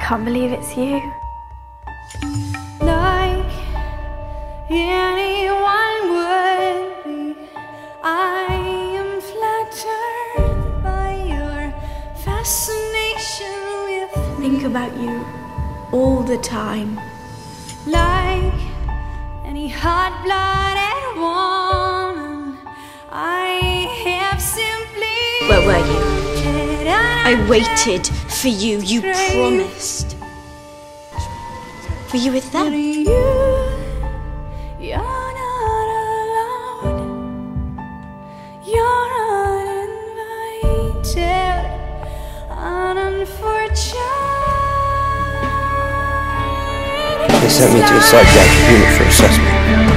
can't believe it's you. Like anyone would be, I am flattered by your fascination with me. Think about you all the time. Like any hot-blooded woman, I have simply... Where were you? I waited for you, you promised. Were you with them? You're not alone. You're uninvited, unfortunate. They sent me to a psychiatric unit for assessment.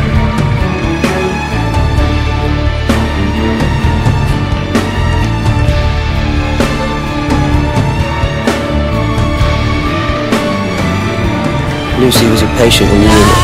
Lucy was a patient in the unit.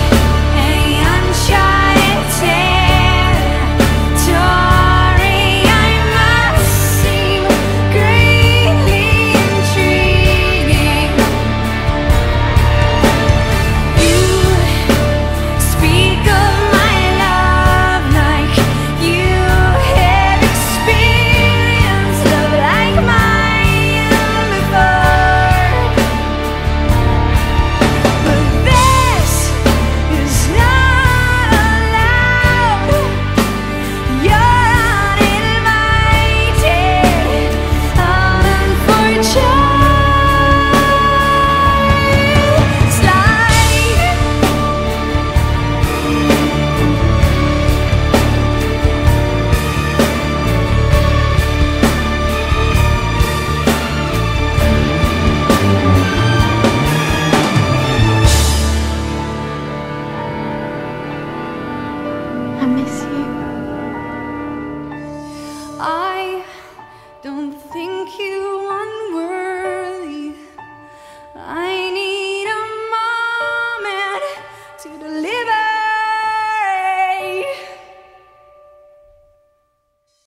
I miss you. I don't think you